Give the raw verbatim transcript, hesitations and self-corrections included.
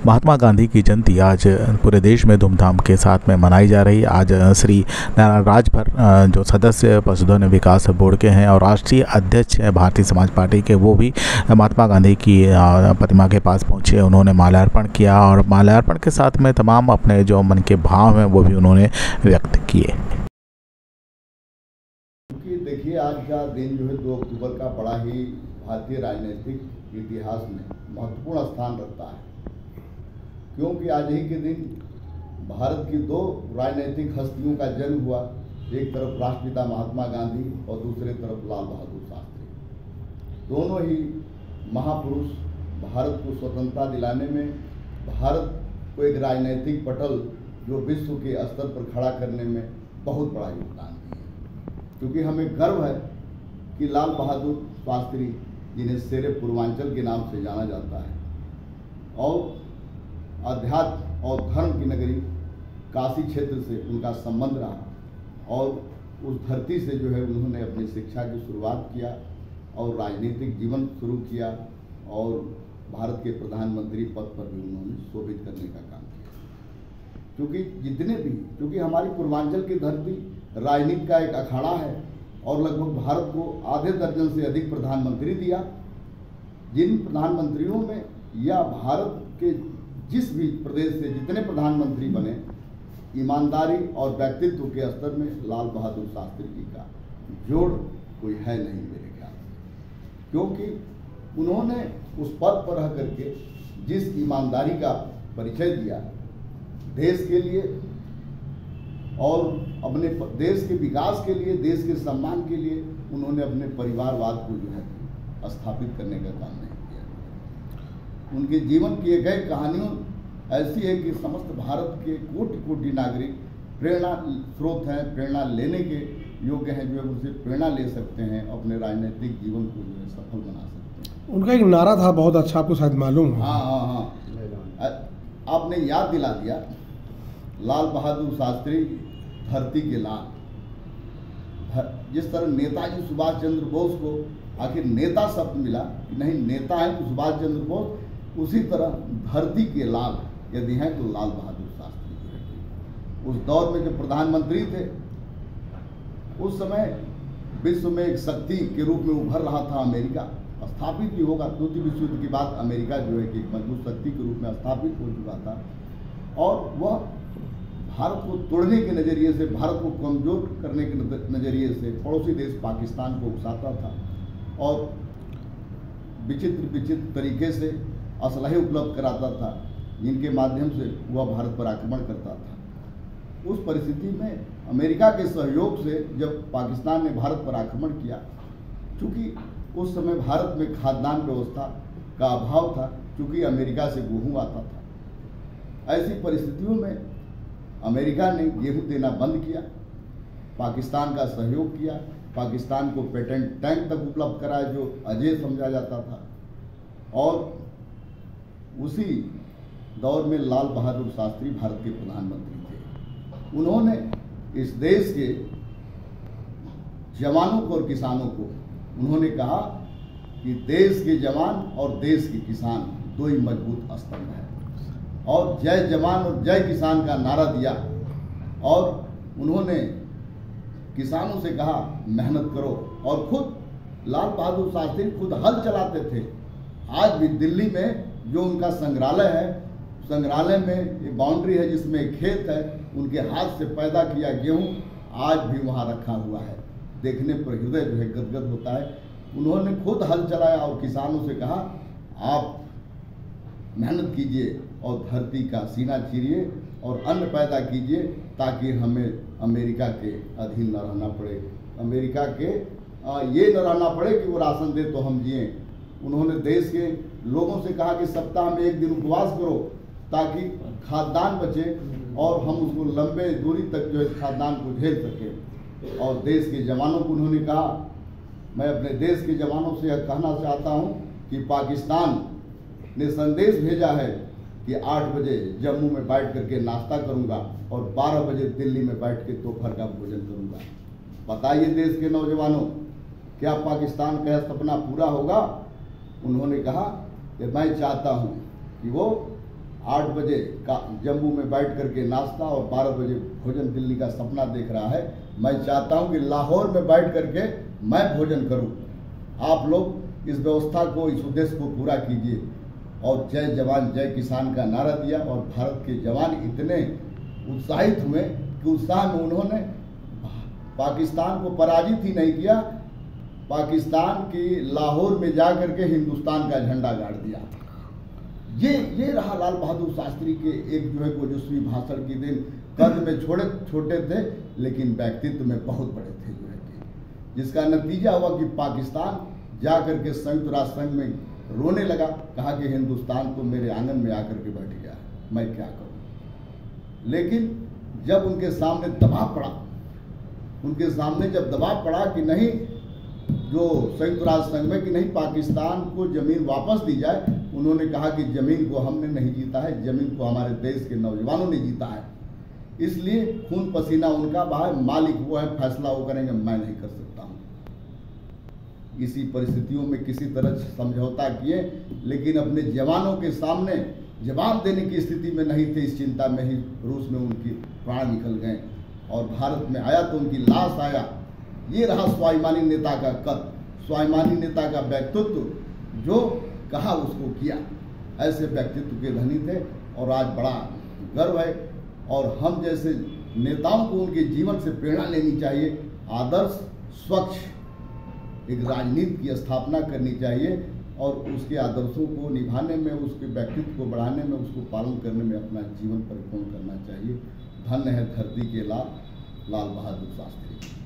महात्मा गांधी की जयंती आज पूरे देश में धूमधाम के साथ में मनाई जा रही है। आज श्री नारायण राजभर जो सदस्य पशुधन विकास बोर्ड के हैं और राष्ट्रीय अध्यक्ष हैं भारतीय समाज पार्टी के, वो भी महात्मा गांधी की प्रतिमा के पास पहुंचे। उन्होंने माल्यार्पण किया और माल्यार्पण के साथ में तमाम अपने जो मन के भाव हैं वो भी उन्होंने व्यक्त किए। देखिए, आज का दिन जो है दो अक्टूबर का बड़ा ही भारतीय राजनीतिक इतिहास में महत्वपूर्ण स्थान रखता है, क्योंकि आज ही के दिन भारत की दो राजनीतिक हस्तियों का जन्म हुआ। एक तरफ राष्ट्रपिता महात्मा गांधी और दूसरे तरफ लाल बहादुर शास्त्री। दोनों ही महापुरुष भारत को स्वतंत्रता दिलाने में, भारत को एक राजनीतिक पटल जो विश्व के स्तर पर खड़ा करने में बहुत बड़ा योगदान दिया। क्योंकि हमें गर्व है कि लाल बहादुर शास्त्री, जिन्हें शेरे पूर्वांचल के नाम से जाना जाता है, और अध्यात्म और धर्म की नगरी काशी क्षेत्र से उनका संबंध रहा और उस धरती से जो है उन्होंने अपनी शिक्षा की शुरुआत किया और राजनीतिक जीवन शुरू किया और भारत के प्रधानमंत्री पद पर भी उन्होंने शोभित करने का काम किया। क्योंकि जितने भी क्योंकि हमारी पूर्वांचल की धरती राजनीति का एक अखाड़ा है और लगभग भारत को आधे दर्जन से अधिक प्रधानमंत्री दिया, जिन प्रधानमंत्रियों में या भारत के जिस भी प्रदेश से जितने प्रधानमंत्री बने, ईमानदारी और व्यक्तित्व के स्तर में लाल बहादुर शास्त्री जी का जोड़ कोई है नहीं मेरे ख्याल से। क्योंकि उन्होंने उस पद पर रह करके जिस ईमानदारी का परिचय दिया देश के लिए और अपने देश के विकास के लिए, देश के सम्मान के लिए, उन्होंने अपने परिवारवाद को जो है स्थापित करने का काम नहीं किया। उनके जीवन की एक एक कहानियों ऐसी है कि समस्त भारत के कोटि कोटि नागरिक प्रेरणा स्रोत हैं, प्रेरणा लेने के योग्य हैं, जो उनसे प्रेरणा ले सकते हैं, अपने राजनीतिक जीवन को जो है सफल बना सकते हैं। उनका एक नारा था बहुत अच्छा, आपको शायद मालूम है। हाँ हाँ हाँ आपने याद दिला दिया। लाल बहादुर शास्त्री धरती के लाल। जिस तरह नेताजी सुभाष चंद्र बोस को आखिर नेता शब्द मिला कि नहीं, नेता है तो सुभाष चंद्र बोस, उसी तरह धरती के लाल यदि हैं तो लाल बहादुर शास्त्री। उस दौर में जो प्रधानमंत्री थे, उस समय विश्व में एक शक्ति के रूप में उभर रहा था अमेरिका। स्थापित भी होगा, द्वितीय विश्व युद्ध के बाद अमेरिका जो है कि एक मजबूत शक्ति के रूप में स्थापित हो चुका था और वह भारत को तोड़ने के नज़रिए से, भारत को कमजोर करने के नज़रिए से पड़ोसी देश पाकिस्तान को उकसाता था और विचित्र विचित्र तरीके से असलहे उपलब्ध कराता था, जिनके माध्यम से वह भारत पर आक्रमण करता था। उस परिस्थिति में अमेरिका के सहयोग से जब पाकिस्तान ने भारत पर आक्रमण किया, चूँकि उस समय भारत में खाद्यान्न व्यवस्था का अभाव था, चूँकि अमेरिका से गेहूँ आता था, ऐसी परिस्थितियों में अमेरिका ने गेहूं देना बंद किया, पाकिस्तान का सहयोग किया, पाकिस्तान को पेटेंट टैंक तक उपलब्ध कराया जो अजय समझा जाता था। और उसी दौर में लाल बहादुर शास्त्री भारत के प्रधानमंत्री थे। उन्होंने इस देश के जवानों को और किसानों को उन्होंने कहा कि देश के जवान और देश के किसान दो ही मजबूत स्तंभ हैं, और जय जवान और जय किसान का नारा दिया और उन्होंने किसानों से कहा मेहनत करो। और खुद लाल बहादुर शास्त्री खुद हल चलाते थे। आज भी दिल्ली में जो उनका संग्रहालय है, संग्रहालय में एक बाउंड्री है जिसमें एक खेत है, उनके हाथ से पैदा किया गेहूं आज भी वहां रखा हुआ है। देखने पर हृदय जो है गदगद होता है। उन्होंने खुद हल चलाया और किसानों से कहा आप मेहनत कीजिए और धरती का सीना चीरिए और अन्न पैदा कीजिए ताकि हमें अमेरिका के अधीन न रहना पड़े, अमेरिका के आ, ये न रहना पड़े कि वो राशन दे तो हम जिए। उन्होंने देश के लोगों से कहा कि सप्ताह में एक दिन उपवास करो ताकि खाद्यान्न बचे और हम उसको लंबे दूरी तक जो है खाद्यान्न को झेल सकें। और देश के जवानों को उन्होंने कहा, मैं अपने देश के जवानों से यह कहना चाहता हूँ कि पाकिस्तान ने संदेश भेजा है कि आठ बजे जम्मू में बैठ करके नाश्ता करूंगा और बारह बजे दिल्ली में बैठ के दोपहर का भोजन करूंगा। बताइए देश के नौजवानों, क्या पाकिस्तान का सपना पूरा होगा? उन्होंने कहा कि मैं चाहता हूं कि वो आठ बजे का जम्मू में बैठ करके नाश्ता और बारह बजे भोजन दिल्ली का सपना देख रहा है। मैं चाहता हूं कि लाहौर में बैठ करके मैं भोजन करूं। आप लोग इस व्यवस्था को, इस उद्देश्य को पूरा कीजिए। और जय जवान जय किसान का नारा दिया और भारत के जवान इतने उत्साहित हुए कि उत्साह में उन्होंने पाकिस्तान को पराजित ही नहीं किया, पाकिस्तान की लाहौर में जा करके हिंदुस्तान का झंडा गाड़ दिया। ये ये रहा लाल बहादुर शास्त्री के एक जो है ओजस्वी भाषण की दिन। कद में छोटे छोटे थे लेकिन व्यक्तित्व में बहुत बड़े थे जो है कि जिसका नतीजा हुआ कि पाकिस्तान जा करके संयुक्त राष्ट्र संघ में रोने लगा, कहा कि हिंदुस्तान तो मेरे आंगन में आकर के बैठ गया, मैं क्या करूं। लेकिन जब उनके सामने दबाव पड़ा, उनके सामने जब दबाव पड़ा कि नहीं, जो संयुक्त राष्ट्र संघ में कि नहीं पाकिस्तान को जमीन वापस दी जाए, उन्होंने कहा कि जमीन को हमने नहीं जीता है, जमीन को हमारे देश के नौजवानों ने जीता है, इसलिए खून पसीना उनका बहा, मालिक वो है, फैसला वो करेंगे, मैं नहीं कर सकता हूं। इसी परिस्थितियों में किसी तरह समझौता किए, लेकिन अपने जवानों के सामने जवाब देने की स्थिति में नहीं थे। इस चिंता में ही रूस में उनकी प्राण निकल गए और भारत में आया तो उनकी लाश आया। ये रहा स्वाभिमानी नेता का कद, स्वाभिमानी नेता का व्यक्तित्व, जो कहा उसको किया। ऐसे व्यक्तित्व के धनी थे और आज बड़ा गर्व है। और हम जैसे नेताओं को उनके जीवन से प्रेरणा लेनी चाहिए। आदर्श स्वच्छ एक राजनीति की स्थापना करनी चाहिए और उसके आदर्शों को निभाने में, उसके व्यक्तित्व को बढ़ाने में, उसको पालन करने में अपना जीवन परिपूर्ण करना चाहिए। धन्य है धरती के लाल लाल बहादुर शास्त्री।